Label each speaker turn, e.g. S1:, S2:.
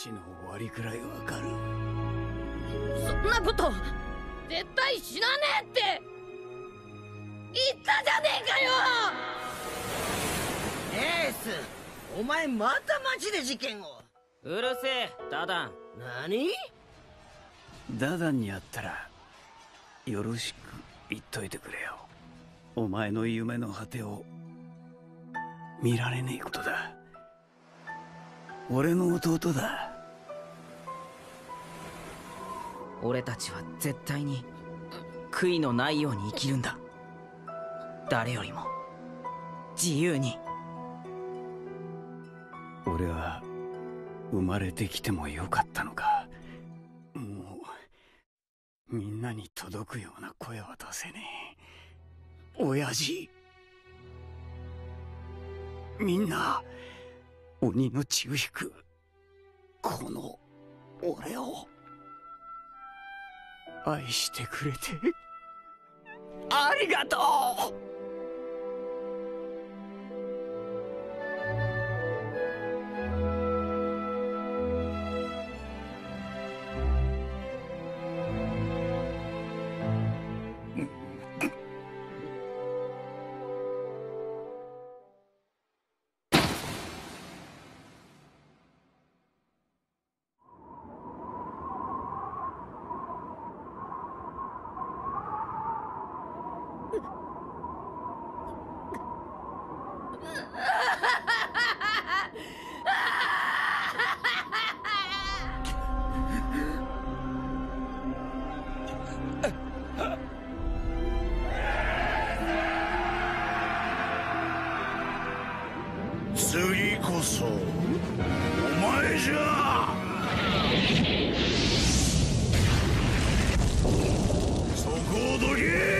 S1: 死の終わりくらいわかる。
S2: そんなこと絶対死なねえって言ったじゃねえかよ。
S3: エース、お前また町で事件を。
S4: うるせえダダン。
S3: 何？
S1: ダダンに会ったらよろしく言っといてくれよ。お前の夢の果てを見られねえことだ。俺の弟だ。
S4: 俺たちは絶対に悔いのないように生きるんだ。誰よりも自由に。
S1: 俺は生まれてきてもよかったのか。もうみんなに届くような声は出せねえ。親父、みんな鬼の血を引くこの俺を愛してくれてありがとう。
S5: 次こそお前じゃ。そこをどけ。